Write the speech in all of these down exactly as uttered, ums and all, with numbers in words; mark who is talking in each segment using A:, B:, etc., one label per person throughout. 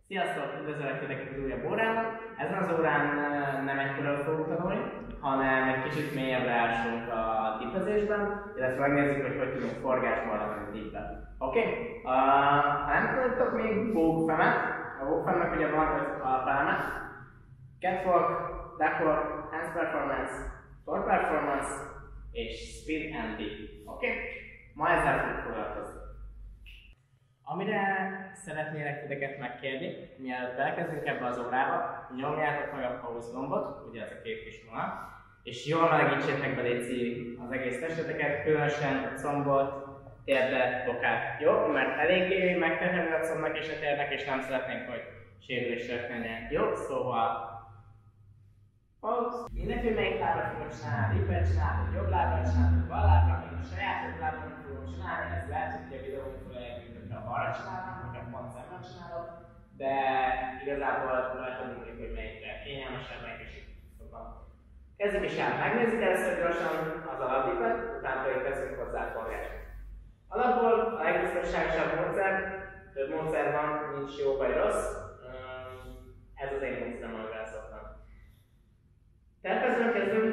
A: Sziasztok! Üdvözöllek titeket az újabb órában. Ezen az órán nem egy körül fogunk tanulni, hanem egy kicsit mélyebbre ásunk a dippezésben, illetve megnézzük, hogy hogy tudunk forgásból lenni dippet. Oké? Okay? Uh, ha nem tudtok még bógfemet, a bógfemnek ugye van öt alapeleme. Catwalk, duckwalk, hands performance, core performance és speed and dip. Oké? Okay? Ma ezzel fogunk foglalkozni. Amire szeretnélek titeket megkérni, mielőtt belekezdünk ebbe az órába, nyomjátok meg a pause gombot, ugye ez a két kis vonal, és jól melegítsétek be légy az egész testeteket, különösen a combot, térdet, bokát. Jó? Mert eléggé megterhelő a combnak és a térnek, és nem szeretnénk, hogy sérülés történjen. Jó? Szóval pause. Mindenki melyik lábra fogom csinálni, dippet csinálni, jobb lábra csinálni, bal lábra, még a saját jobb lábra fogom csinálni, ez lehet, hogy a videón felejtünk, hogyha balra csinálom, hogyha pont szemben csinálok, de igazából rajta múlik, hogy melyikre kényelmesebb, melyik is sokan. Kezdjük is el, megnézzük először gyorsan az alapdippet, utána pedig teszünk hozzá forgást. Alapból a legbiztonságosabb módszer, több módszer van, nincs jó vagy rossz, ez az én módszerem, amivel szoktam. Tervezően kezdünk,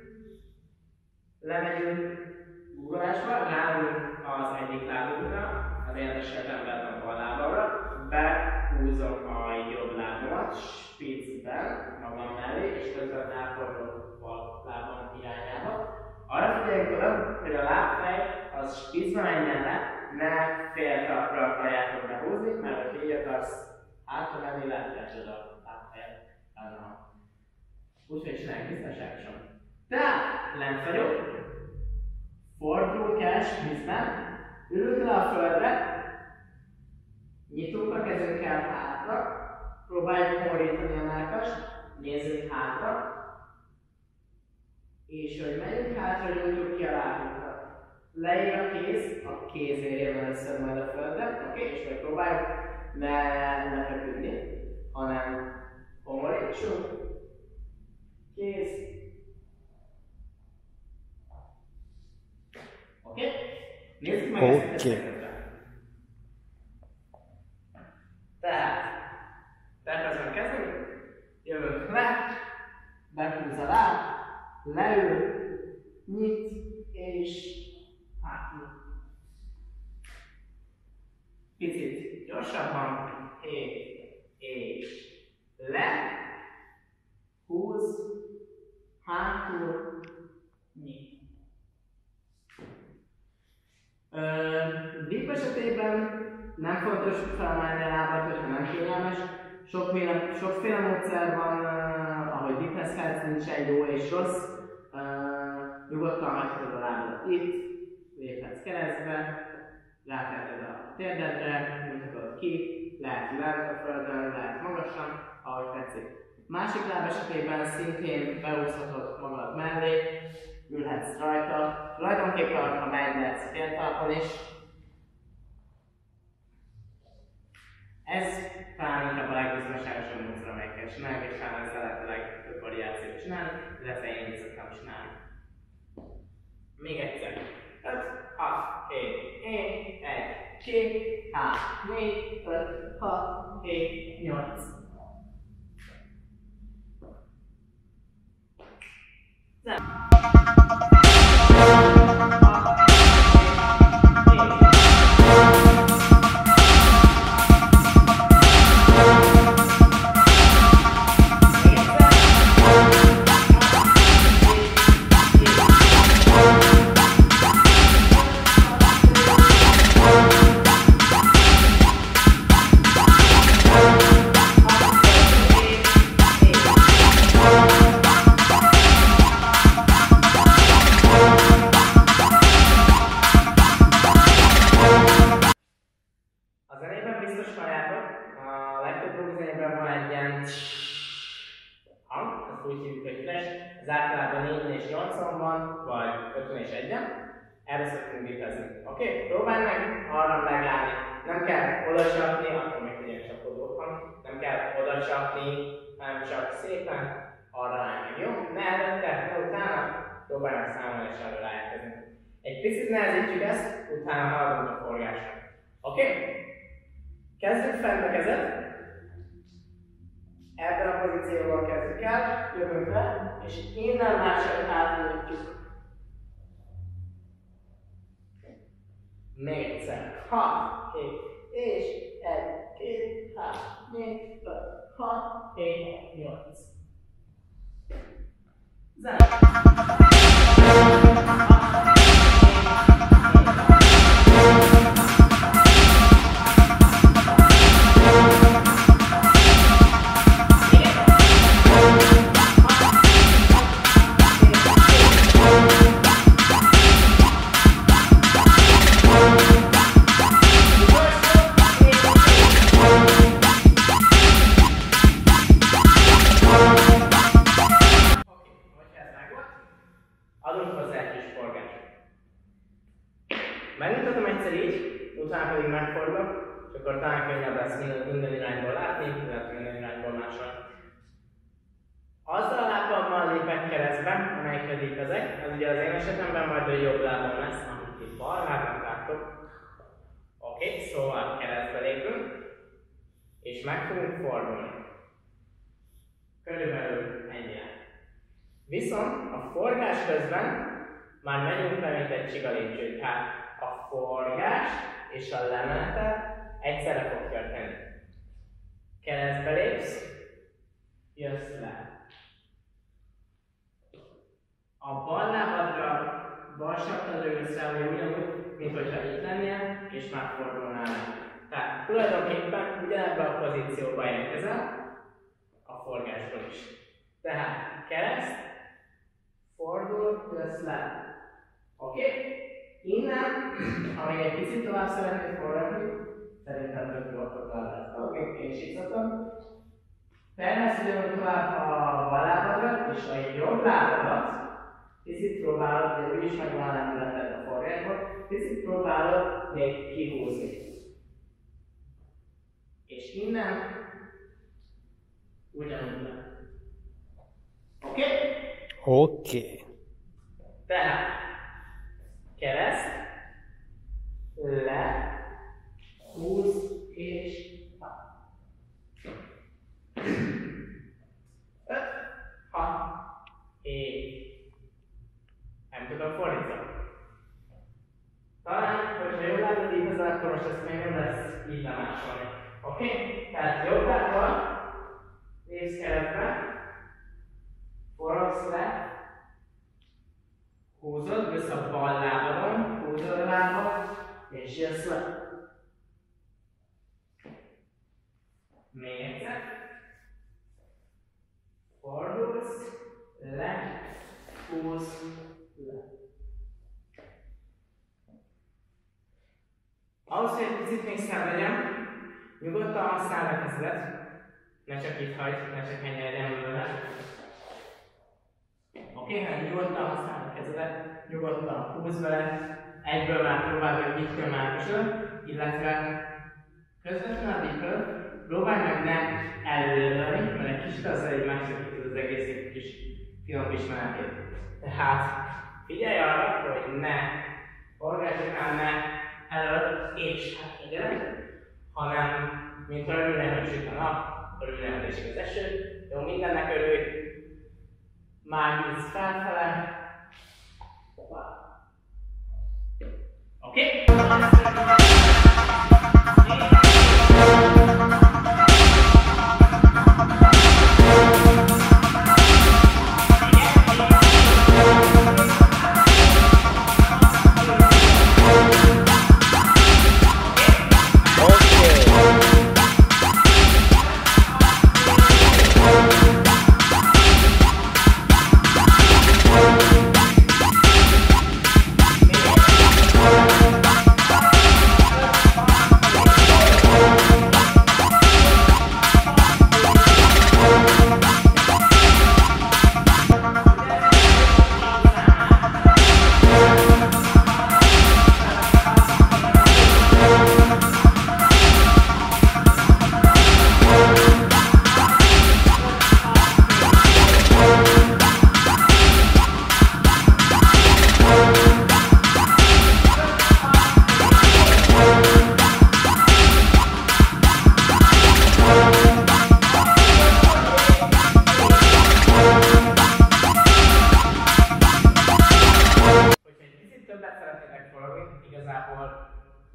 A: lemegyünk guggolásba, ráülünk az egyik lábunkra, az én esetemben a bal lábamra, behúzom a jobb lábamat spiccben magam mellé, és közben elfordulok bal lábam irányába. Arra figyeljünk oda, hogy a lábfej az spiccbe menjen le, ne féltalpra akarjátok behúzni, mert ha így akarsz hátra menni, lehet, a lábfejet benne. Úgyhogy csináljuk biztonságosan. Tehát, lent vagyok, fordulunk el spiccben, ülünk le a földre, nyitunk a kezünkkel hátra, próbáljuk morítani a mellkast, nézzünk hátra, és hogy megyünk hátra, nyújtjuk ki a lábunkat. Leír a kéz, a kéz érjen először majd a földre, oké? És meg próbáljuk ne, ne feküdni, hanem homorítsunk, kéz. Oké? Okay? Nézzük meg
B: okay.
A: ezt a tesztet. Tehát, tervezően kezdünk, jövünk le, behúz a láb, leül, nyit és hátul. Picit gyorsabban, hét és le, húz, hátul, nyit. Dip esetében nem fontos felemelni a lábat, hogyha nem kényelmes. Sokféle, sokféle módszer van, uh, ahogy dippezhetsz, nincs egy jó és rossz. Uh, nyugodtan hagyhatod a lábadat itt, léphetsz keresztbe, ráteheted a térdedre, nyújthatod ki, lehet lent a földön, lehet magasan, ahogy tetszik. Másik láb esetében szintén beúszhatod magad mellé, ülhetsz rajta. Tulajdonképpen, ha mehetsz féltalpon is. Ez talán inkább a legbiztonságosabb módszer, amelyeket csináljuk, és talán ezzel lehet a legtöbb variációt csinálni, illetve én így szoktam csinálni. Még egyszer. öt, hat, hét, hét, egy, két, három, négy, öt, hat, hét, nyolc. Ez általában négyen és nyolcvan van, vagy ötven és egyen. Erre szoktunk dippezni. Oké? Okay? Próbálj meg arra megállni. Nem kell oda csapni, akkor meg ugye csapodók van. Nem kell oda csapni, hanem csak szépen arra állj meg. Jó? Ne előtte, ne utána. Próbálj meg számolni és arra rájátkozni. Egy picit nehezítjük ezt, utána haladunk a forgásra. Oké? Okay? Kezdjük fent a kezed. Ebben a pozícióban kezdjük el, jövünk le, és innen már csak hátulítjuk. Még egyszer. hat, hét, és egy, két, három, négy, öt, hat, hét, nyolc. Zárj! Megmutatom egyszer így, utána pedig megfordulok, és akkor talán könnyebb lesz minden irányból látni, illetve minden irányból máshol. Azzal a lábammal lépek keresztbe, amelyikre lépezek, az ugye az én esetemben majd a jobb lábam lesz, amit itt bal lábam látok. Oké, okay, szóval keresztbe lépünk, és meg fogunk fordulni. Körülbelül ennyire. Viszont a forgás közben már megyünk le, mint egy csiga lépcső. Tehát a forgás és a lemenetet egyszerre fog történni. Keresztbe lépsz, jössz le. A bal lábadra, bal sarkadra jössz rá, ugyanúgy, mint hogyha itt lennél, és már fordulnál le. Tehát tulajdonképpen ugyanebben a pozícióban érkezel, a forgásból is. Tehát kereszt, fordul, jössz le. Oké? Okay? Innen, amíg egy picit tovább szeretnék forgatni, szerintem tök jól foglalkoztam, még én is izzadtam. Termesz ugyanúgy tovább a bal lábadra, és a jobb lábadat picit próbálod, de úgyis megvan a lendületed a forgásból, picit próbálod még kihúzni. És innen ugyanúgy le. Oké? Okay?
B: Oké. Okay.
A: Tehát kereszt, le, húz és öt, hat, hét. Nem tudom fordítani. Talán, hogyha jól látod így hozzá, akkor most ezt még nem lesz így lemásolni. Oké? Okay? Tehát jobb lábbal lépsz keresztbe, forogsz le, húzod, vissza a bal lábadon, húzod a lábad, és jössz le. Még egyszer. Fordulsz, le, húz, le. Ahhoz, hogy egy picit még szebb legyen, nyugodtan használd a kezedet. Ne csak itt hagyd, ne csak menj el előre. Oké, okay, hát nyugodtan használod a kezedet, nyugodtan húzz vele, egyből már próbálj meg mit kell már közül, illetve közvetlenül a dipről próbálj meg ne előlölni, mert egy kicsit azzal egy megszakítod az egész egy kis finom kis menetét. Tehát figyelj arra, hogy ne forgásoknál ne elől és hát legyenek, hanem mint örülne, hogy süt a nap, örülne, hogy esik az eső, jó, mindennek örülj. Már nézz felfele. Oké?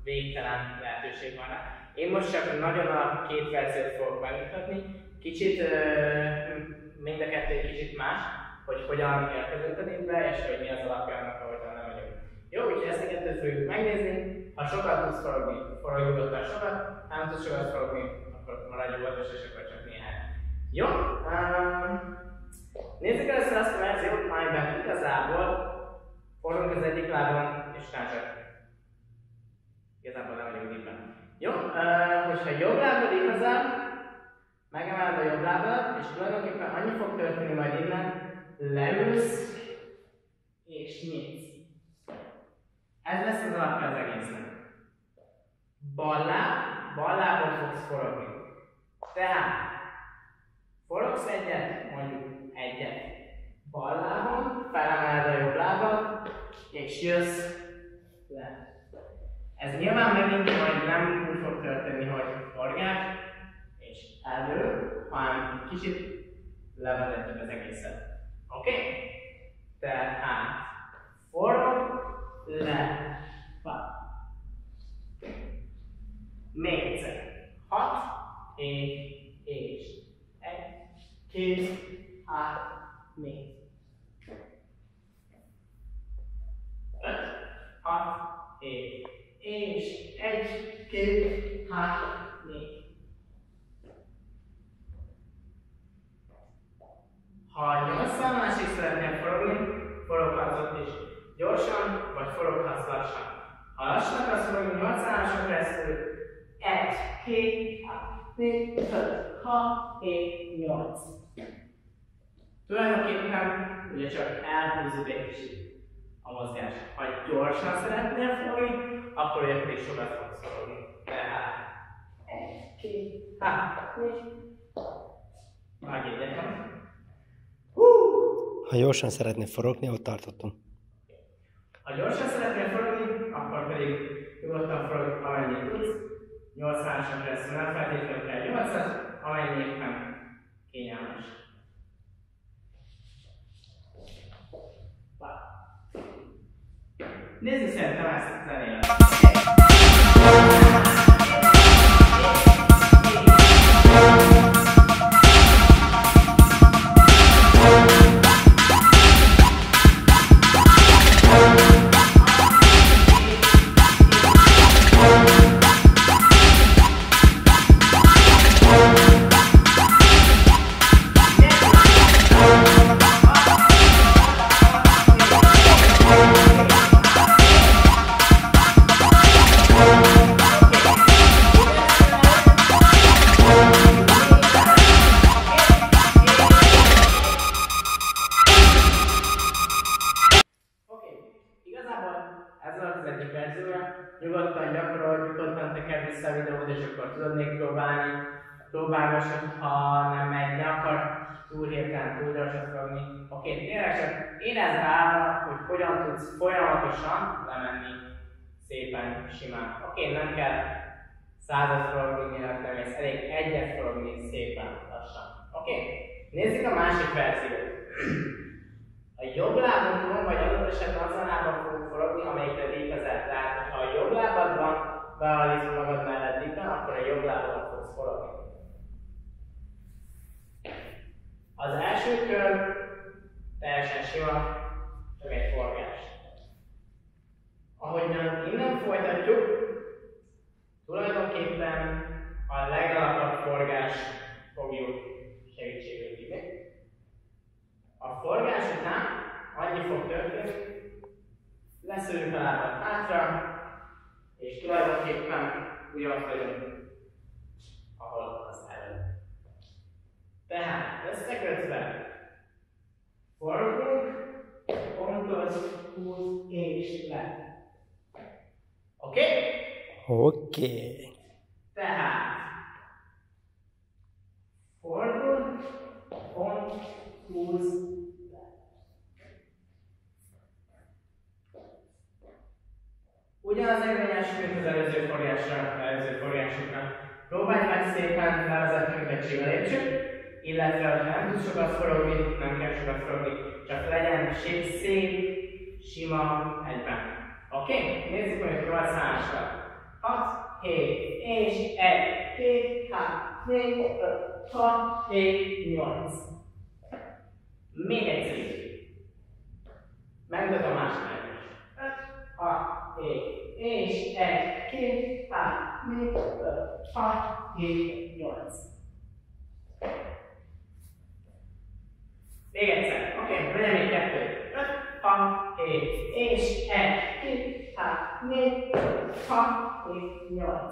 A: végtelen lehetőség van rá. Én most csak nagyon a két verziót fogok megmutatni. Kicsit, uh, mind a kettő egy kicsit más, hogy hogyan érkezett a népbe, és hogy mi az alapja annak, ahogyan nem vagyunk. Jó, úgyhogy ezt a kettőt fogjuk megnézni. Ha sokat tudsz forogni, forogj nyugodtan sokat, ha nem tudsz sokat forogni, akkor maradj nyugodtan, és akkor csak néhány. Jó? Um, nézzük először azt a verziót, amelyben igazából forrunk az egyik lábon, és utána csak igazából nem vagyunk népben. Jó? Uh, hogyha jobb lábad igazán, megemeled a jobb lábadat, és tulajdonképpen annyi fog történni majd innen, leülsz, és nyitsz. Ez lesz az alapja az egésznek. Bal láb, bal lábon fogsz forogni. Tehát, forogsz egyet, mondjuk egyet. Bal lábon, felemeled a jobb lábad, és jössz le. Ez nyilván megint majd nem úgy fog történni, hogy forgás, és elő, hanem egy kicsit levezetjük az egészet. Oké? Okay? Tehát forog, le, fa. Még egyszer. Hat, és, és. Egy, két, hát, négy. Öt, hat, és, és. Egy, két, hát, négy. Ha nyolcvan is szeretnél forogni, foroghatsz ott is gyorsan, vagy foroghatsz lassan. Ha lassan akarsz forogni nyolcvan keresztül, egy, két, három, négy, öt, hat, hét, nyolc. Tulajdonképpen ugye csak elhúzzuk egy kicsit a mozgást. Ha gyorsan szeretnél forogni, akkor ugye pedig sokat fogsz forogni. Tehát egy, két, három, négy, vágj egyet.
B: Ha gyorsan szeretnél forogni, ott tartottam.
A: Ha gyorsan szeretnél forogni, akkor pedig nyugodtan forogj, amennyit tudsz. nyolcvanas keresztül nem feltétlenül kell nyolcas, amennyi éppen kényelmes. Nézzük szerintem ezt a zenét. Nyugodtan gyakorolj, nyugodtan tekerd vissza a videót, és akkor tudod még próbálni. Próbálgass, ha nem megy, ne akar túl hirtelen, túl gyorsan forogni. Oké, okay, tényleg csak érezd rá, hogy hogyan tudsz folyamatosan lemenni szépen, simán. Oké, okay, nem kell százat forogni, mire lemész, elég egyet forogni szépen, lassan. Oké, okay. Nézzük a másik verziót. A jobb lábunkon, vagy adott esetben azon lábon fogunk forogni, amelyikre lépezel. Tehát, ha a jobb lábad van, beállítod magad mellett éppen, akkor a jobb lábadon fogsz forogni. Az első kör teljesen sima, csak egy forgás. Ahogyan innen folytatjuk, tulajdonképpen a legalapabb forgás fogjuk segítségül hívni. A forgás után annyi fog történni, leszűrjük a lábat hátra, és tulajdonképpen ugyanott vagyunk, ahol az előtt. Tehát összekötve forgunk, pontos, húz és le. Oké? Okay?
B: Oké. Okay.
A: Tehát fordul, pont, húz, le. Ugyanaz érvényes, mint az előző forgásra, az előző forgásokra. Próbálj meg szépen levezetni egy csiga lépcsőt, illetve ha nem tudsz sokat forogni, nem kell sokat forogni, csak legyen szép, szép, sima egyben. Oké? Okay? Nézzük, hogy nyolcvanasra. hat, hét, és egy, két, három, négy, öt, hat, hét, nyolc. Még egyszer így. Megmutatom a másiknak is. öt, hat, hét, és egy, két, három, négy, öt, hat, hét, nyolc. Még egyszer. Oké, okay, legyen még kettő. öt, hat, hét, és egy, két, három, négy, öt, hat, hét, nyolc.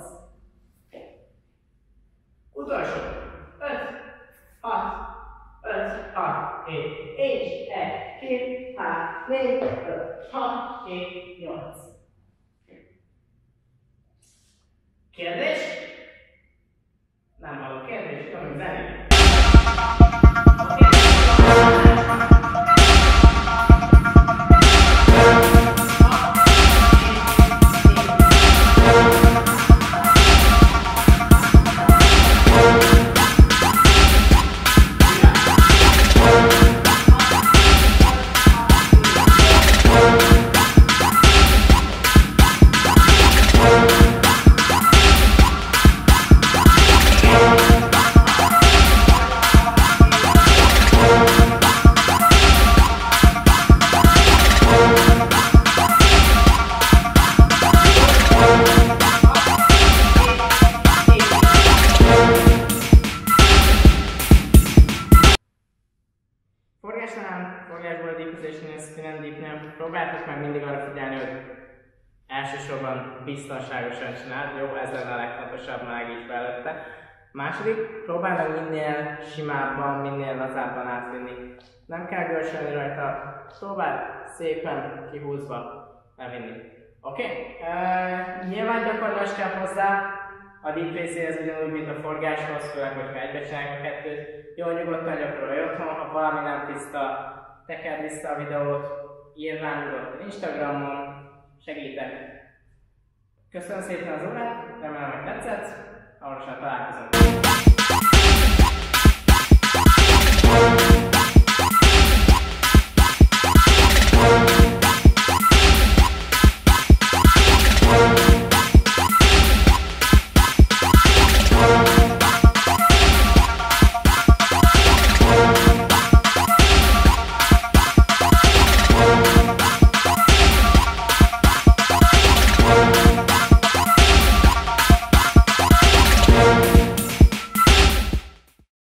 A: Utolsó. öt, hat, öt, hat, hét, és egy, két, három, négy, öt, hat, hét, nyolc. Kérdés? Nem hallok kérdést, tudom zenét. Forgásnál, forgásból a deepozation-nél, spin deepnél próbáltok meg mindig arra figyelni, hogy elsősorban biztonságosan csináld. Jó, ez lenne a legfontosabb már így belőtte. Második, próbálj meg minél simábban, minél lazábban átvinni. Nem kell görsölni rajta, próbáld szépen kihúzva elvinni. Oké? Okay? Uh, nyilván gyakorlás kell hozzá, a deep pace-hez ugyanúgy, mint a forgáshoz, főleg, hogyha egybe csináljuk a kettőt. Jó, nyugodtan gyakorolj otthon, ha valami nem tiszta, tekerd vissza a videót, írd rám nyugodtan Instagramon, segítek. Köszönöm szépen az órát, remélem, hogy tetszett, hamarosan találkozunk.